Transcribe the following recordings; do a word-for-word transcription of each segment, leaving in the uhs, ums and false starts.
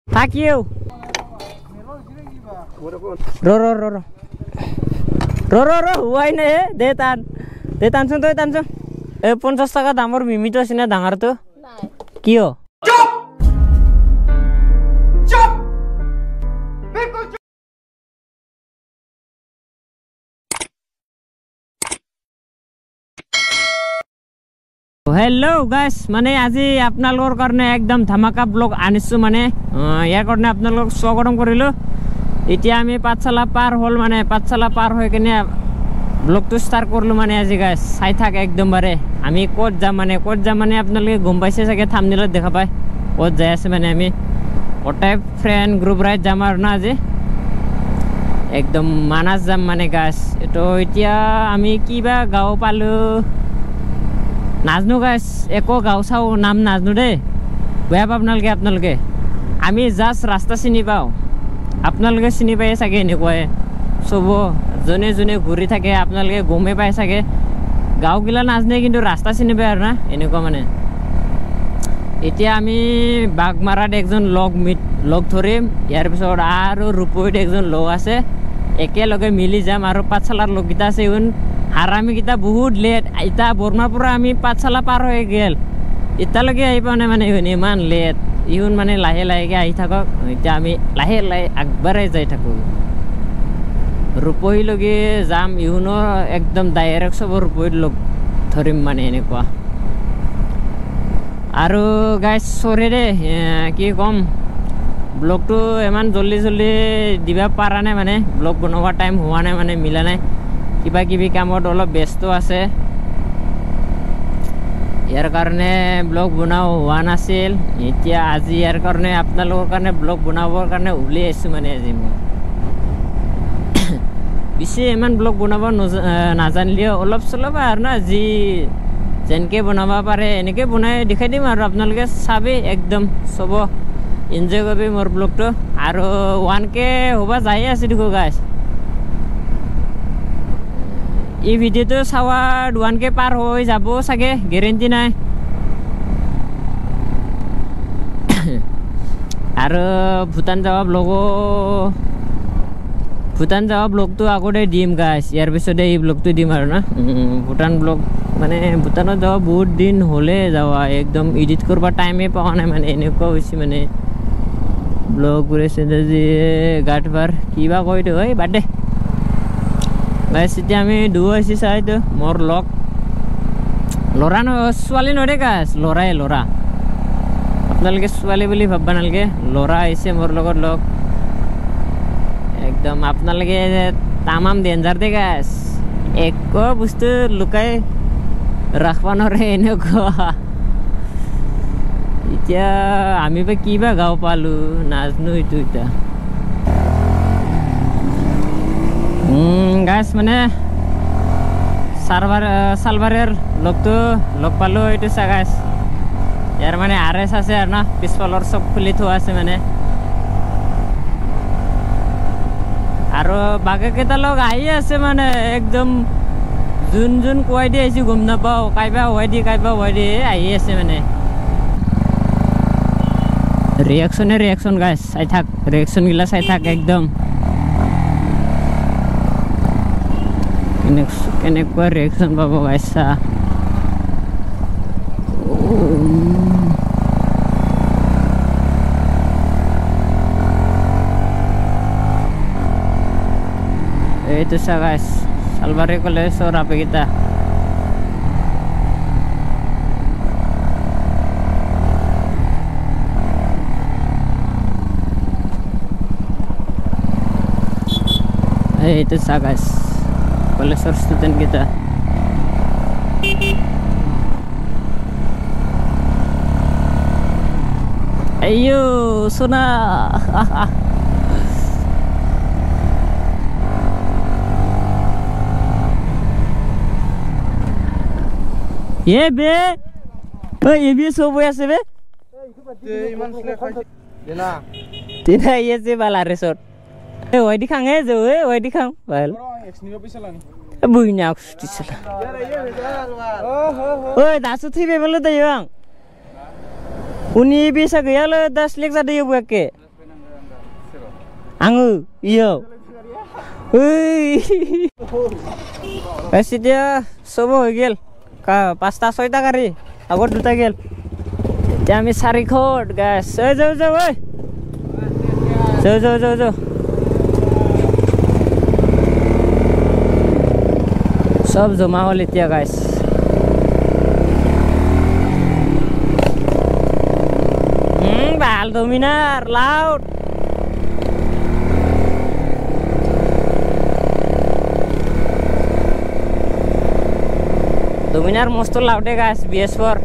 থাকিও ৰ ৰ ৰ ৰ ৰ ৰ হোৱাই নাই দে টান দে টানচোন তই টানচোন এই পঞ্চাছ টকা দামৰ মিমিটো আছে না ডাঙৰটো কিয় हेलो गाइस माने আজি আপোনালোকৰ কাৰণে একদম ধামাকা ব্লগ আনিছো মানে ইয়াৰ কাৰণে আপোনালোকক স্বাগতম কৰিলো এতিয়া আমি পাঠশালা পাৰ হল মানে পাঠশালা পাৰ হৈ কিনে ব্লগটো ষ্টাৰ্ট কৰিলো মানে আজি গাইস চাই থাক একদম বাৰে আমি ক'ত যাম মানে ক'ত যাম মানে আপোনালোকে গম পাইছে চাগে থাম্বনেলত দেখা পায় ক'ত যাই আছে মানে আমি ওটাই ফ্ৰেন্ড গ্ৰুপ ৰাইড যাম আৰু না আজি একদম মানাস যাম মানে গাইস এটো এতিয়া আমি কিবা গাঁও পালো নাজনো গাইস একো গাঁও চাও নাম নাজনো দে বেয়া আপোনালোকে আপোনালোকে আমি জাস্ট ৰাস্তা চিনি পাও আপোনালোকে চিনি পায় চাগে এনেকুৱাই সব জনে জনে ঘূৰি থাকে আপোনালোকে গমে পায় চাগে গাঁও গিলা নাজনে কিন্তু ৰাস্তা চিনি পায় আৰু না এনেকুৱা মানে এতিয়া আমি বাগমাৰাত একজন লগ মিট লগ ধৰিম ইয়াৰ পিছত আৰু ৰূপৈত একজন লগ আছে একেলগে মিলি যাম আৰু পাঠশালাৰ লগগিতা আছে ইউন হাৰামি গিতা বহুত লেট ইতা বৰ্মাৰ পৰা আমি পাঠশালা পাৰ হৈ গেল ইতালৈকে আহি পোৱা নাই মানে ইউন ইমান লেট ইউন মানে লাহে লাহেকে আহি থাকক এতিয়া আমি লাহে লাহে আগবাঢ়াই যাই থাকো ৰূপৈলৈকে যাম ইউনৰ একদম ডাইৰেক্ট সব ৰূপৈত লগ ধৰিম মানে এনেকুৱা আৰু গাইস সৰি দে কি কম ব্লগটো ইমান জলদি জলদি দিবা পাৰা নাই মানে ব্লগ বনোৱা টাইম হোৱা নাই মানে মিলা নাই কিবা কিবি কামত অলপ ব্যস্ত আছে ইয়াৰ কাৰণে ব্লগ বনাও হোৱা নাছিল এতিয়া আজি ইয়াৰ কাৰণে আপোনালোকৰ কাৰণে ব্লগ বনাবৰ কাৰণে উলি আছো মানে আজি মই বেছি ইমান ব্লগ বনাব নাজানিলেও অলপ চলপ আৰু না যি যেনকে বনাব পাৰে এনেকে বনাই দেখাই দিম আৰু আপোনালোকে চাবি একদম সব এনজয় কৰিবি মোৰ ব্লগটো আৰু ওৱান কে হ'ব যাই আছে দেখো গাইস এই ভিডিওটো চাৱা ওৱান কে পাৰ হৈ যাব চাগে গ্যাৰেণ্টি নাই আৰু ভূটান যাৱা ব্লগ ভূটান যাৱা ব্লগটো আগতে দিম গাইস ইয়াৰ পিছতে এই ব্লগটো দিম আৰু না ভূটান ব্লগ মানে ভূটানত যাওয়া বহুত দিন হলে যাওয়া একদম এডিট করবার টাইমে পাওয়া নাই মানে এনেকুৱা হৈছে মানে ব্লগ কৰিছে যে গাটবাৰ কিবা কই দে ঐ বাদে গাইস এতিয়া আমি দুও আছি চাইতো মোৰ লগ লৰা ন ছোৱালী নৰে গাইস লৰাই লৰা আপোনালোকে ছোৱালী বুলি ভাববা নালগে লৰা আহিছে মোৰ লগত লগ একদম আপোনালোকে তামাম ডেঞ্জাৰ দে গাইস একো বস্তু লুকাই ৰাখবা নৰে এনেকুৱা এতিয়া আমি বা কিবা গাঁও পালো নাজনো এইটো এতিয়া গাইস মানে সার্ভার সালভারের লগটো লগ পালো এইটো চা গাইস ইয়াৰ মানে আৰ এছ আছে আৰু না পিছফালৰ চব খুলি থোৱা আছে মানে আৰু বাগেকেইটা লগ আহি আছে মানে একদম যোন যোন কোৱাই দি আহিছো গম নাপাওঁ কাইবা হোৱাই দি কাইবা হোৱাই দি আহি আছে মানে ৰিয়েকশ্যনে ৰিয়েকশ্যন গাইস চাই থাক ৰিয়েকশ্যন গিলা চাই থাক একদম কেনেকুৱা ৰিয়েকশ্যন পাব গাইস এইটো চা গাইস সালবারে কলেজৰ আবেগিতা এইটো চা গাইস কলেজৰ ষ্টুডেণ্ট গিতা আইয়ো সোনা ये बे ओ ये भी सो बोया से बे ते इमान स्ले खाइ देना तेना ये से बाला रिसोर्ट ए ओइ दिखांगे जो ए ओइ दिखां बाल एक्सनियो पैसा लानी बुइना एक्सटिसला ओ हो हो ओइ दासु थैबे बेले दयो आं उनि बेसा गैयाले दस लाख जादयो बुके আঙু ইয় এতিয়া চব হৈ গেল পাঁচটা ছয়টা গাড়ী আগত দুটা গেল এতিয়া আমি চাৰিশত গাছ ঐ যাওঁ যাওঁ ঐ যাওঁ যাওঁ যাওঁ যাওঁ সব জমা হ'ল এতিয়া গাছ ভাল ডমিনাৰ লাউড ডমিনাৰ মস্ত লাউডে গাছ বি এছ ফ'ৰ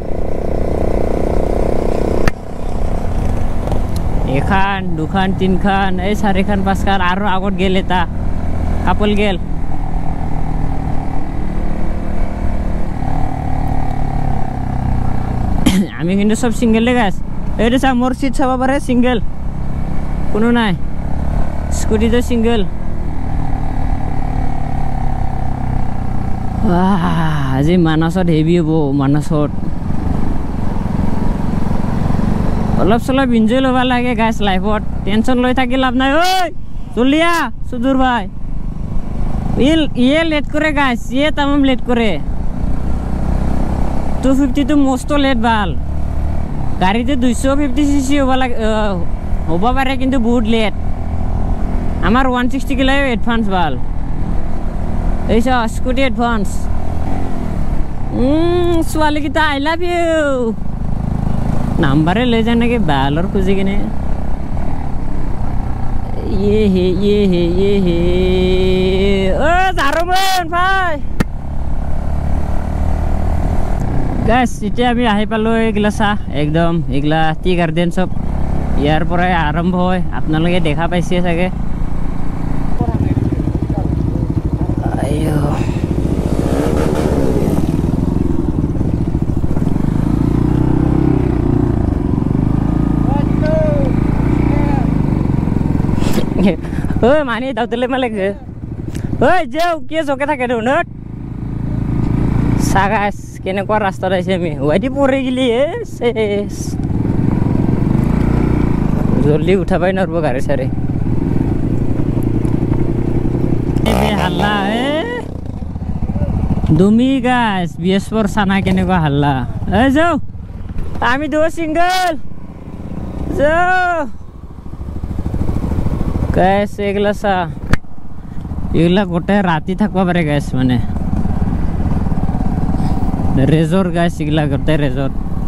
এখান দুখান তিনখান এই চাৰিখান পাঁচখান আৰু আগত গেল এটা কাপল গেল আমি কিন্তু সব সিঙ্গেল গাছ এইটো চা মোৰ চিট চাব পাৰে সিঙ্গেল কোনো নাই স্কুটিটো সিঙ্গেল আজি মানসত হেভি হ'ব মানসত অলপ চলপ এনজয় ল'ব লাগে গাছ লাইফত টেনশ্যন লৈ থাকি লাভ নাই ঐ চলিয়া সুদূৰ ভাই ইয়ে লেট কৰে গাছ ইয়ে তামাম লেট কৰে টু ফিফটি টু মস্ত লেট ভাল গাড়ীতে দুইশ ফিফটি চি চি হ'ব লাগে হ'ব পাৰে কিন্তু বহুত লেট আমাৰ ওৱান ছিক্সটি কিলো এডভান্স ভাল এই চ স্কুটি এডভান্স ছোৱালীকেইটা আই লাভ ইউ নাম্বাৰে লৈ যায় নেকি বালৰ খুজি কিনে ইয়ে হে ইয়ে হে ইয়ে হে অ' জাৰমন ভাই গাছ এতিয়া আমি আহি পালোঁ এইগিলা চাহ একদম এইগিলা টি গাৰ্ডেন চব ইয়াৰ পৰাই আৰম্ভ হয় আপোনালোকে দেখা পাইছে চাগে ঐ মানি দাউতলে মালিক ঐ যাও কি জকে থাকে নট চাগাছ কেনেকুৱা ৰাস্তাত আহিছে আমি ৱাইটি পৰি গেলি শেষ জলদি উঠাবাই নৰব গাড়ী চাৰি হাল্লা এ দুমি গাছ বি এছ ফ'ৰ চানা কেনেকুৱা হাল্লা এই যাও আমি দু সিঙ্গল যাও গাছ এগুলা চা এগুলা গোটেই ৰাতি থাকিব পাৰে গাছ মানে রেজর গাছ এগুলা গোটেই রেজর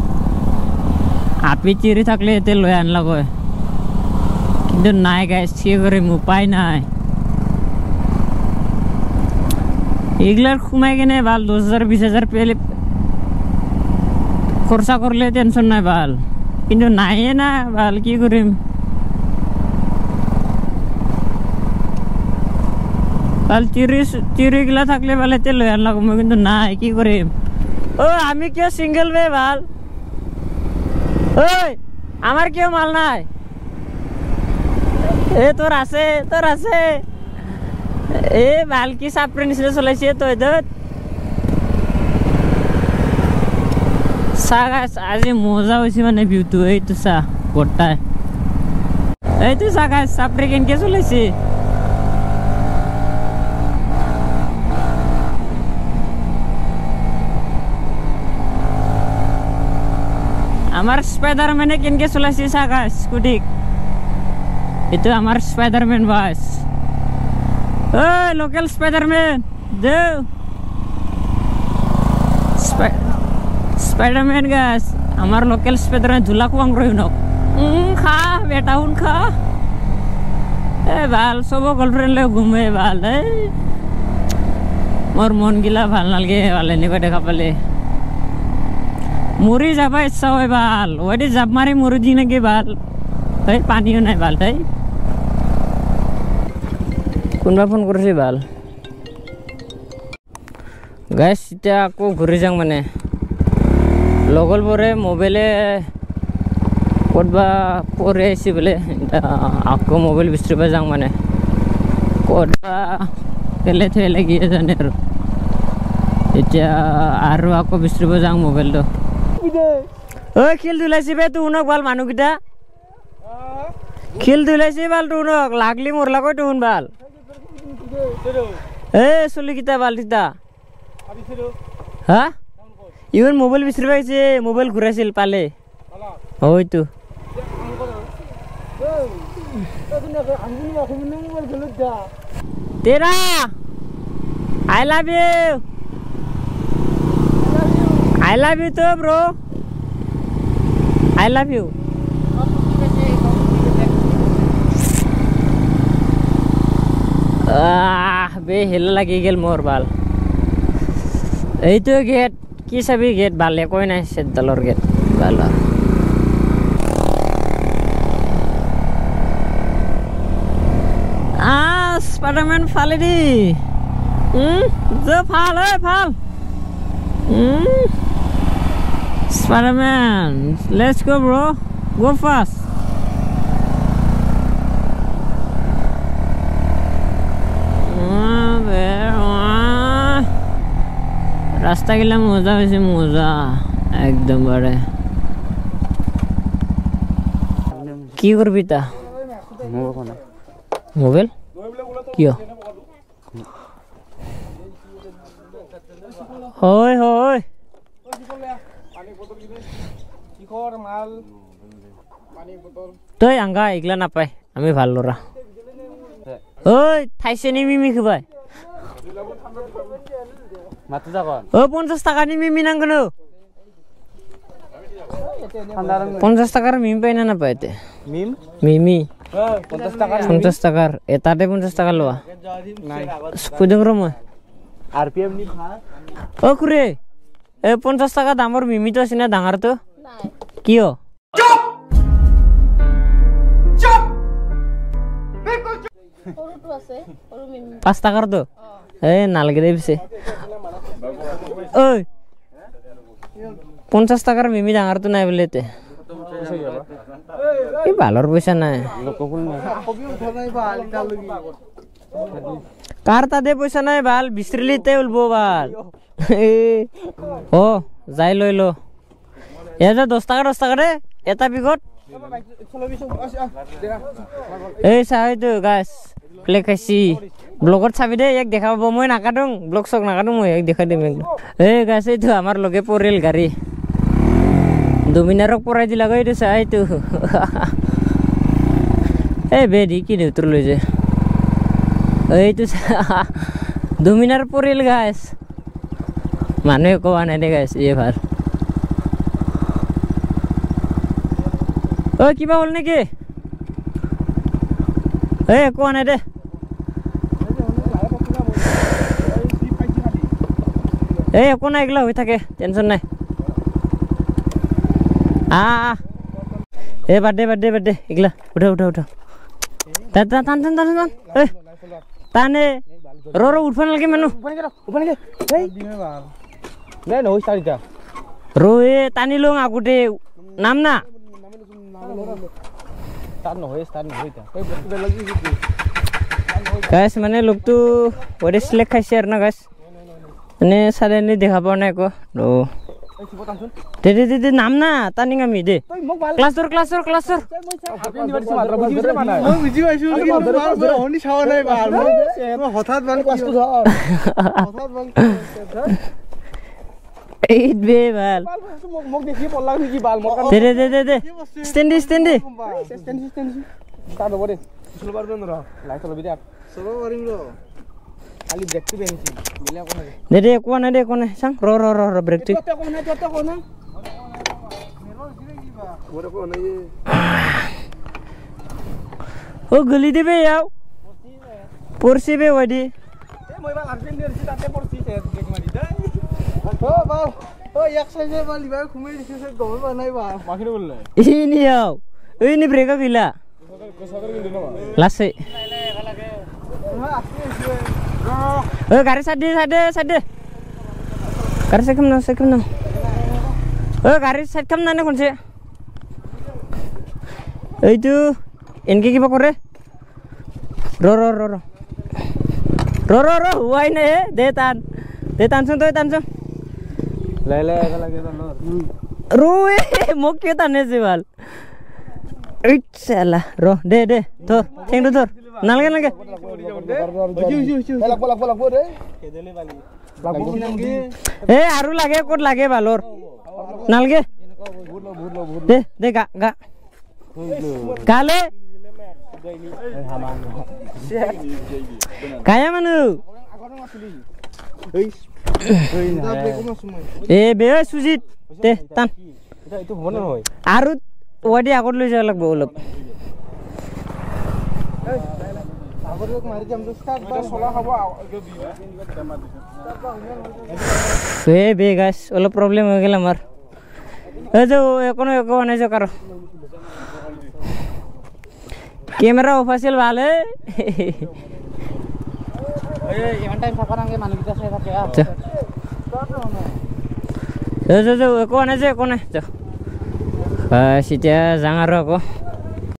আপি চিৰি থাকলে এতে লৈ আনলা কয় কিন্তু নাই গাছ কি কৰিম উপায় নাই এগুলার সোমাই কেনে ভাল দশ হাজার বিশ হাজার পেলে খরচা করলে টেনশন নাই ভাল কিন্তু নাইয়ে না ভাল কি কৰিম ভাল চিৰি চিৰিগিলা থাকলে ভাল এতে লৈ আনলা মই কিন্তু নাই কি কৰিম ও আমি কিয় সিঙ্গেল বে ভাল ওই আমার কিয় মাল নাই এ তোর আছে তোর আছে এ ভাল কি সাপরে নিচে চলাইছে তো এদত সাগাস আজি মজা হইছে মানে ভিউটো এইটো চা গোটাই এইটো সাগাস সাপরে কেনকে চলাইছে আমার স্পাইডারম্যানে কেনকে চলাইছে চাগা স্কুটি এটা আমার স্পাইডারম্যান বাস ও লোকাল স্পাইডারম্যান দে স্পাইডারম্যান গাছ আমার লোকাল স্পাইডারম্যান ঝুলা কুয়াং রই নক খা বেটা হুন খা এ ভাল সব গার্লফ্রেন্ড লৈ ঘুমে ভাল এ মোর মন গিলা ভাল নালগে ভাল এনেকুৱা দেখা পালে মরি যাবা ইচ্ছা হয় ভাল ওইটি জাপ মারি মরি দি নাকি ভাল তাই পানিও নাই ভাল তাই কোনবা ফোন কৰিছে ভাল গাইছ এতিয়া আকৌ ঘূৰি যাওঁ মানে লগৰবোৰে মোবাইলে ক'তবা পৰি আহিছে বোলে আকৌ মোবাইল বিচাৰিব যাওঁ মানে ক'তবা পেলে থৈ লাগি জানে আৰু এতিয়া আৰু আকৌ বিচাৰিব যাওঁ মোবাইলটো ঐ খেল ধুলাইছি বে তুই শুনক ভাল মানুহকেইটা খেল দিলাইছে বাল তুনক লাগলি মরলা কই তুন বাল এ চলি কিতা বাল তিতা হ্যাঁ ইউন মোবাইল বিচৰি পাইছে মোবাইল ঘুৰাইছিল পালে হয়তো তেৰা I love you I love you too bro I love you ah be hela lagi gel mor bal এইটো গেট কি চাবি গেট বালে কই নাই সেদলৰ গেট বালা আ স্পাইডারম্যান ফালে দি হুম যে ফাল এ ফাল হুম Spiderman let's go bro go fast রাস্তা গেলাম মজা হয়েছে মজা একদম বারে কি করবি তা মোবাইল কিয় হয় হয় তই আঙ্গা এগুলা নাপায় আমি ভাল লরা ওই থাইছে নি মিমি খুবাই মাতু যাগন ও পঞ্চাশ টাকা নি মিমি নাঙ্গন পঞ্চাশ টাকার মিমি পাই না না পাইতে মিম মিমি পঞ্চাশ টাকার পঞ্চাশ টাকার এটাতে পঞ্চাশ টাকা লওয়া নাই কুদং র মই আরপিএম নি খা ও কুরে এ পঞ্চাশ টাকা দামর মিমি তো আছে না ডাঙার তো নাই কিও চুপ চুপ বিলকুল সরু তো আছে সরু মিমি পাঁচ টাকার তো এ নালগে দেইছে ওই পঞ্চাশ টাকার মিমি ডাঙার তো নাই বলেতে এই বালর পয়সা নাই কার তাদে পয়সা নাই বাল বিচরিলিতে উলবো বাল ও যাই লই লো এটা দশ টাকা দশ টাকা রে এটা বিগত এই চাই তো গাছ প্লে খাইছি ব্লগত চাবি দে এক দেখা পাব মই নাকাটুং ব্লগ চক নাকাটুং মই এক দেখাই দিম একদম এই গাছ এইটো আমার লগে পৰিল গাড়ী ডমিনারক পরাই দিলা গই দিছে আইতো এ বেডি কি নে উতর লই যে এইতো ডমিনার পৰিল গাইস মানে কোৱা নাই দে গাইস এই ভাল ও কিবা হল নেকি এ কোৱা নাই দে এ একো নাই এগুলা হৈ থাকে টেনশন নাই আ এ বাদে বাদে বাদে এগুলা উঠা উঠা উঠা টান টান টান টান টান এ টানে র র উঠবা নালগে মানু উঠবা নালগে এই নে নই সারিটা র এ টানি লং আগুতে নাম না টান নই টান নই তা এই বস্তু লাগি গাইস মানে লোকটো ওরে সিলেক্ট খাইছে আর না গাইস মানে সাডেনলি দেখা পাও না কো ও দে দে দে নাম না টানিং আমি দে ক্লাসর ক্লাসর ক্লাসর মই বুজি পাইছো কিন্তু হনি চাও নাই বাল মই হঠাৎ বাল ক্লাসটো হঠাৎ বাল এইট বে বাল মোক দেখি পড়লা কি বাল মোক দে দে দে দে স্ট্যান্ডি স্ট্যান্ডি স্ট্যান্ডি স্ট্যান্ডি স্টার্ট হবে দে চলো পারবে না লাইট চলো বিদে চলো পারিম র খালি ব্রেক টু বেনছি মিলা কোন দে দে কোন দে কোন সাং র র র র ব্রেক টু কোন না তো কোন না মেরো দিবে কি বা ওরে কোন এই ও গলি দেবে যাও পড়ছি বে ওডি এ মই বা আরপিন দিছি তাতে পড়ছি ব্রেক মারি দে ও বাও ও এক সাইজে বা লিবা ঘুমাই দিছে গম বানাই বা মাখিনে বললে ই নিও ওই নি ব্রেক গিলা কসাগর গিল না লাসে লাগে ও গাড়ি সাইড দে সাইড দে সাইড দে গাড়ি সাইড কাম না সাইড কাম না ও গাড়ি সাইড কাম না না কোনছে এইটো এনকে কিবা করে র র র র র র র হুয়াই নে দে টান দে টানছন তই টানছন লে লে লাগে টান রুই মোক কে টানে জিবাল চালা ৰ দে দে ধৰ ঠেংটো ধৰ নালাগে নালাগে এ আৰু লাগে ক'ত লাগে বালৰ নালাগে দে দে গা গা গালে কায়া মানুহ এ বে সুজিত দে টান আৰু ওয়াদি আগত লৈ যাব লাগিব অলপ এ বে গাইছ অলপ প্ৰব্লেম হৈ গেল আমাৰ এই যে কোনো একো নাই যে কাৰো ক্যামেরা অফ আছিল ভালে এই ইমান টাইম থাকা নাগে মানুহ কিটা চাই থাকে আ যা যা একো নাই যে একো নাই যা এতিয়া যাং আৰু আকৌ